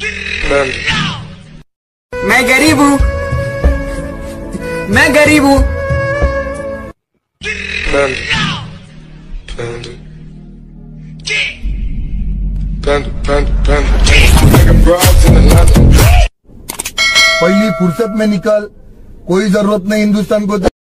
मैं गरीब हूँ, मैं गरीब हूँ। पहली फुर्सत में निकल, कोई जरूरत नहीं हिंदुस्तान को।